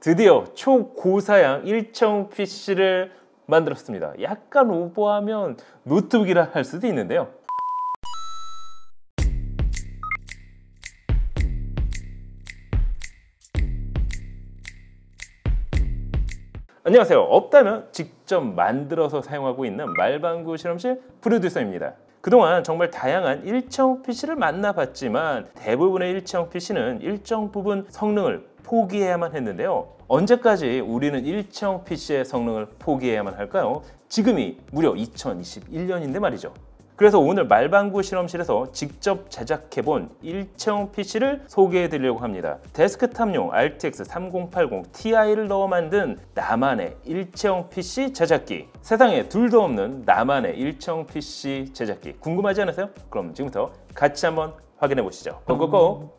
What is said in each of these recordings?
드디어 초고사양 일체형 PC를 만들었습니다. 약간 오버하면 노트북이라 할 수도 있는데요. 안녕하세요. 없다면 직접 만들어서 사용하고 있는 말방구 실험실 프로듀서입니다. 그동안 정말 다양한 일체형 PC를 만나봤지만 대부분의 일체형 PC는 일정 부분 성능을 포기해야만 했는데요. 언제까지 우리는 일체형 PC의 성능을 포기해야만 할까요? 지금이 무려 2021년인데 말이죠. 그래서 오늘 말방구 실험실에서 직접 제작해본 일체형 PC를 소개해 드리려고 합니다. 데스크탑용 RTX 3080 Ti를 넣어 만든 나만의 일체형 PC 제작기. 세상에 둘도 없는 나만의 일체형 PC 제작기. 궁금하지 않으세요? 그럼 지금부터 같이 한번 확인해 보시죠. 고고고!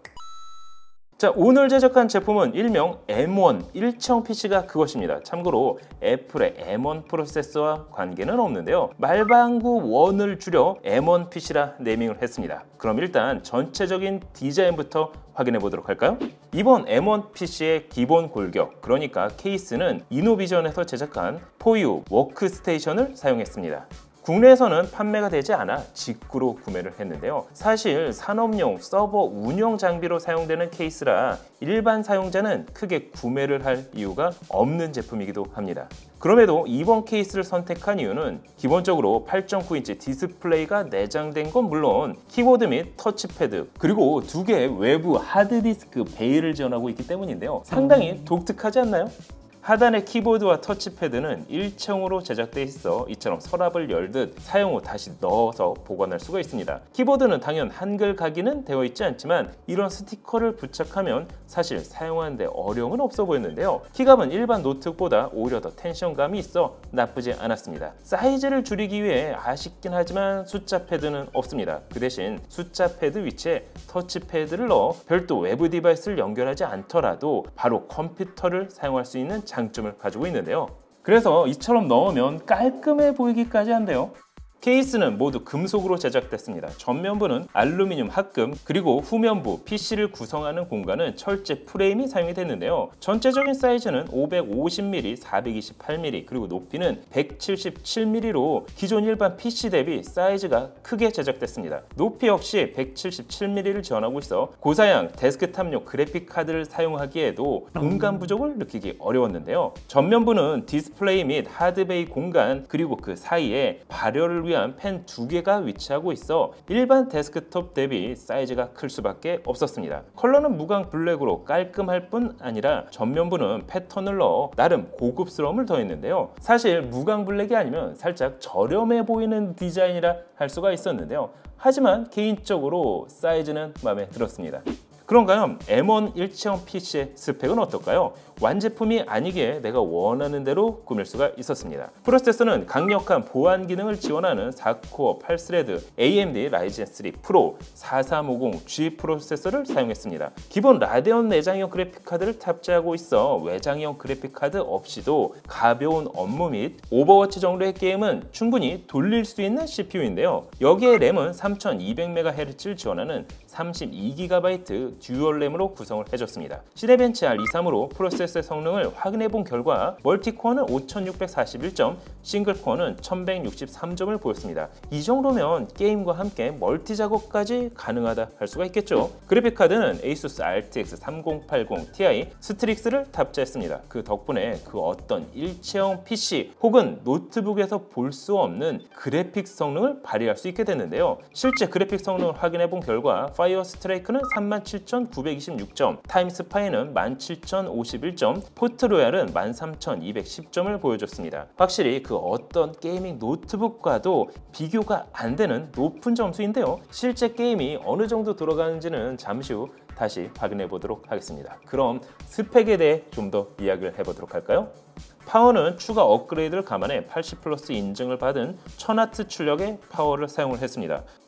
자, 오늘 제작한 제품은 일명 M1 일체형 PC가 그것입니다. 참고로 애플의 M1 프로세서와 관계는 없는데요. 말방구 1을 줄여 M1 PC라 네이밍을 했습니다. 그럼 일단 전체적인 디자인부터 확인해 보도록 할까요? 이번 M1 PC의 기본 골격, 그러니까 케이스는 이노비전에서 제작한 4U 워크스테이션을 사용했습니다. 국내에서는 판매가 되지 않아 직구로 구매를 했는데요. 사실 산업용 서버 운영 장비로 사용되는 케이스라 일반 사용자는 크게 구매를 할 이유가 없는 제품이기도 합니다. 그럼에도 이번 케이스를 선택한 이유는 기본적으로 8.9인치 디스플레이가 내장된 건 물론 키보드 및 터치패드 그리고 두 개의 외부 하드디스크 베일을 지원하고 있기 때문인데요. 상당히 독특하지 않나요? 하단의 키보드와 터치패드는 일체형으로 제작되어 있어 이처럼 서랍을 열듯 사용 후 다시 넣어서 보관할 수가 있습니다. 키보드는 당연 한글 각인은 되어 있지 않지만 이런 스티커를 부착하면 사실 사용하는데 어려움은 없어 보였는데요. 키감은 일반 노트북보다 오히려 더 텐션감이 있어 나쁘지 않았습니다. 사이즈를 줄이기 위해 아쉽긴 하지만 숫자 패드는 없습니다. 그 대신 숫자 패드 위치에 터치패드를 넣어 별도 외부 디바이스를 연결하지 않더라도 바로 컴퓨터를 사용할 수 있는 장점을 가지고 있는데요. 그래서 이처럼 넣으면 깔끔해 보이기까지 한데요. 케이스는 모두 금속으로 제작됐습니다. 전면부는 알루미늄 합금, 그리고 후면부 PC를 구성하는 공간은 철제 프레임이 사용이 됐는데요. 전체적인 사이즈는 550mm, 428mm, 그리고 높이는 177mm로 기존 일반 PC 대비 사이즈가 크게 제작됐습니다. 높이 역시 177mm를 지원하고 있어 고사양 데스크탑용 그래픽카드를 사용하기에도 공간 부족을 느끼기 어려웠는데요. 전면부는 디스플레이 및 하드베이 공간, 그리고 그 사이에 발열을 위한 펜 2개가 위치하고 있어 일반 데스크톱 대비 사이즈가 클 수밖에 없었습니다. 컬러는 무광 블랙으로 깔끔할 뿐 아니라 전면부는 패턴을 넣어 나름 고급스러움을 더했는데요. 사실 무광 블랙이 아니면 살짝 저렴해 보이는 디자인이라 할 수가 있었는데요. 하지만 개인적으로 사이즈는 마음에 들었습니다. 그런가요? M1 일체형 PC의 스펙은 어떨까요? 완제품이 아니기에 내가 원하는 대로 꾸밀 수가 있었습니다. 프로세서는 강력한 보안 기능을 지원하는 4코어 8스레드 AMD 라이젠 3 프로 4350G 프로세서를 사용했습니다. 기본 라데온 내장형 그래픽카드를 탑재하고 있어 외장형 그래픽카드 없이도 가벼운 업무 및 오버워치 정도의 게임은 충분히 돌릴 수 있는 CPU인데요. 여기에 램은 3200MHz를 지원하는 32GB 듀얼 램으로 구성을 해줬습니다. 시네벤치 R23으로 프로세서의 성능을 확인해 본 결과 멀티코어는 5641점, 싱글코어는 1163점을 보였습니다. 이 정도면 게임과 함께 멀티 작업까지 가능하다 할 수가 있겠죠. 그래픽카드는 ASUS RTX 3080 Ti 스트릭스를 탑재했습니다. 그 덕분에 그 어떤 일체형 PC 혹은 노트북에서 볼 수 없는 그래픽 성능을 발휘할 수 있게 됐는데요. 실제 그래픽 성능을 확인해 본 결과 파이어 스트라이크는 37,926점, 타임스파이는 17,051점, 포트로얄은 13,210점을 보여줬습니다. 확실히 그 어떤 게이밍 노트북과도 비교가 안 되는 높은 점수인데요. 실제 게임이 어느 정도 들어가는지는 잠시 후 다시 확인해 보도록 하겠습니다. 그럼 스펙에 대해 좀 더 이야기를 해보도록 할까요? 파워는 추가 업그레이드를 감안해 80 플러스 인증을 받은 1000W 출력의 파워를 사용을 했습니다.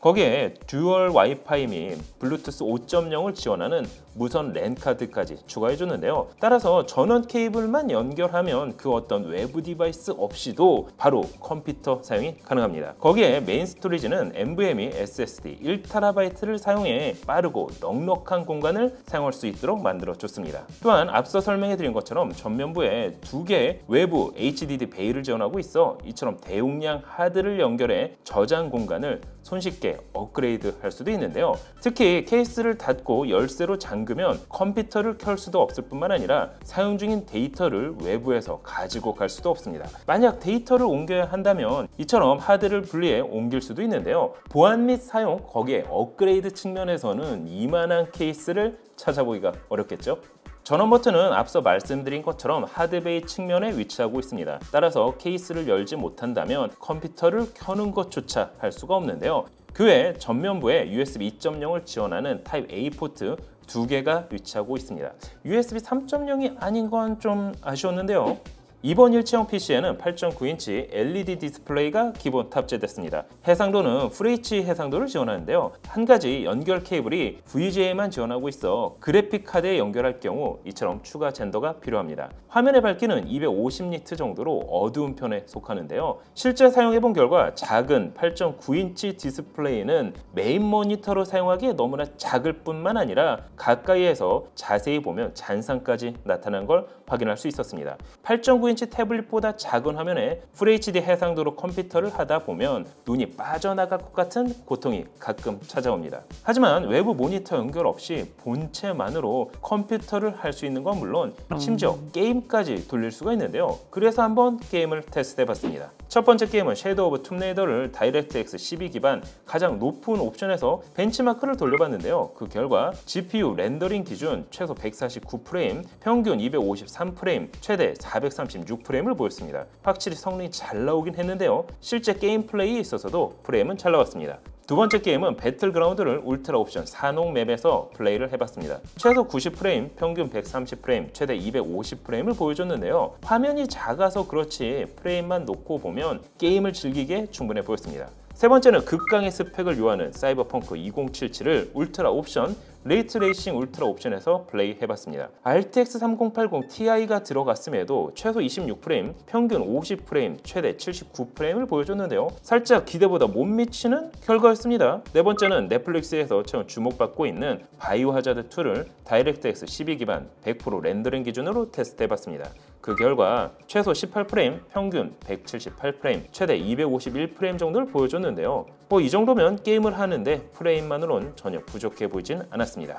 거기에 듀얼 와이파이 및 블루투스 5.0을 지원하는 무선 랜 카드까지 추가해 줬는데요. 따라서 전원 케이블만 연결하면 그 어떤 외부 디바이스 없이도 바로 컴퓨터 사용이 가능합니다. 거기에 메인 스토리지는 NVMe SSD 1TB를 사용해 빠르고 넉넉한 공간을 사용할 수 있도록 만들어 줬습니다. 또한 앞서 설명해 드린 것처럼 전면부에 2개의 외부 HDD 베이를 지원하고 있어 이처럼 대용량 하드를 연결해 저장 공간을 손쉽게 업그레이드 할 수도 있는데요. 특히 케이스를 닫고 열쇠로 잠그면 컴퓨터를 켤 수도 없을 뿐만 아니라 사용 중인 데이터를 외부에서 가지고 갈 수도 없습니다. 만약 데이터를 옮겨야 한다면 이처럼 하드를 분리해 옮길 수도 있는데요. 보안 및 사용, 거기에 업그레이드 측면에서는 이만한 케이스를 찾아보기가 어렵겠죠. 전원 버튼은 앞서 말씀드린 것처럼 하드베이 측면에 위치하고 있습니다. 따라서 케이스를 열지 못한다면 컴퓨터를 켜는 것조차 할 수가 없는데요. 그 외 전면부에 USB 2.0을 지원하는 타입 A 포트 2개가 위치하고 있습니다. USB 3.0이 아닌 건 좀 아쉬웠는데요. 이번 일체형 PC에는 8.9인치 LED 디스플레이가 기본 탑재됐습니다. 해상도는 FHD 해상도를 지원하는데요. 한 가지 연결 케이블이 VGA만 지원하고 있어 그래픽 카드에 연결할 경우 이처럼 추가 젠더가 필요합니다. 화면의 밝기는 250니트 정도로 어두운 편에 속하는데요. 실제 사용해본 결과 작은 8.9인치 디스플레이는 메인 모니터로 사용하기에 너무나 작을 뿐만 아니라 가까이에서 자세히 보면 잔상까지 나타나는 걸 확인할 수 있었습니다. 8.9인치 태블릿보다 작은 화면에 FHD 해상도로 컴퓨터를 하다 보면 눈이 빠져나갈 것 같은 고통이 가끔 찾아옵니다. 하지만 외부 모니터 연결 없이 본체만으로 컴퓨터를 할 수 있는 건 물론 심지어 게임까지 돌릴 수가 있는데요. 그래서 한번 게임을 테스트해봤습니다. 첫 번째 게임은 섀도우 오브 툼레이더를 다이렉트X 12 기반 가장 높은 옵션에서 벤치마크를 돌려봤는데요. 그 결과 GPU 렌더링 기준 최소 149프레임, 평균 253프레임, 최대 436프레임을 보였습니다. 확실히 성능이 잘 나오긴 했는데요. 실제 게임 플레이에 있어서도 프레임은 잘 나왔습니다. 두 번째 게임은 배틀그라운드를 울트라 옵션 산옥 맵에서 플레이를 해봤습니다. 최소 90프레임, 평균 130프레임, 최대 250프레임을 보여줬는데요. 화면이 작아서 그렇지 프레임만 놓고 보면 게임을 즐기기에 충분해 보였습니다. 세 번째는 극강의 스펙을 요하는 사이버펑크 2077을 울트라 옵션 레이트레이싱 울트라 옵션에서 플레이 해봤습니다. RTX 3080 Ti가 들어갔음에도 최소 26프레임, 평균 50프레임, 최대 79프레임을 보여줬는데요. 살짝 기대보다 못 미치는 결과였습니다. 네 번째는 넷플릭스에서 처음 주목받고 있는 바이오 하자드 2를 다이렉트X 12 기반 100% 렌더링 기준으로 테스트해봤습니다. 그 결과 최소 18프레임, 평균 178프레임, 최대 251프레임 정도를 보여줬는데요. 이 정도면 게임을 하는데 프레임만으론 전혀 부족해 보이진 않았습니다.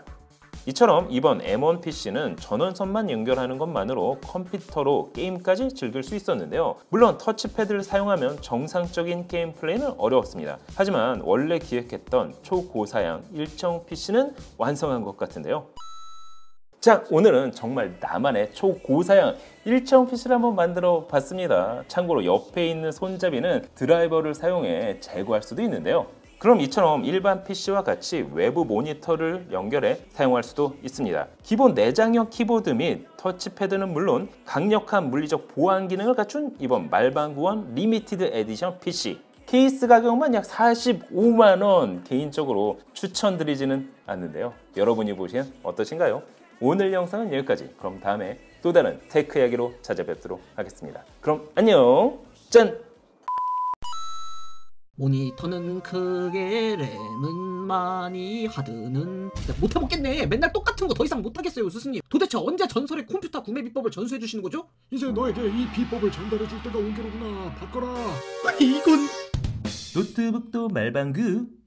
이처럼 이번 M1 PC는 전원선만 연결하는 것만으로 컴퓨터로 게임까지 즐길 수 있었는데요. 물론 터치패드를 사용하면 정상적인 게임 플레이는 어려웠습니다. 하지만 원래 기획했던 초고사양 일체형 PC는 완성한 것 같은데요. 자, 오늘은 정말 나만의 초고사양 일체형 PC를 한번 만들어 봤습니다. 참고로 옆에 있는 손잡이는 드라이버를 사용해 제거할 수도 있는데요. 그럼 이처럼 일반 PC와 같이 외부 모니터를 연결해 사용할 수도 있습니다. 기본 내장형 키보드 및 터치패드는 물론 강력한 물리적 보안 기능을 갖춘 이번 말방구원 리미티드 에디션 PC. 케이스 가격만 약 45만원, 개인적으로 추천드리지는 않는데요. 여러분이 보시면 어떠신가요? 오늘 영상은 여기까지. 그럼 다음에 또 다른 테크 이야기로 찾아뵙도록 하겠습니다. 그럼 안녕. 짠! 모니터는 크게, 램은 많이, 하드는 못해먹겠네. 맨날 똑같은 거 더 이상 못하겠어요, 스승님. 도대체 언제 전설의 컴퓨터 구매 비법을 전수해 주시는 거죠? 이제 너에게 이 비법을 전달해 줄 때가 온 게로구나. 바꿔라. 이건 노트북도 말방구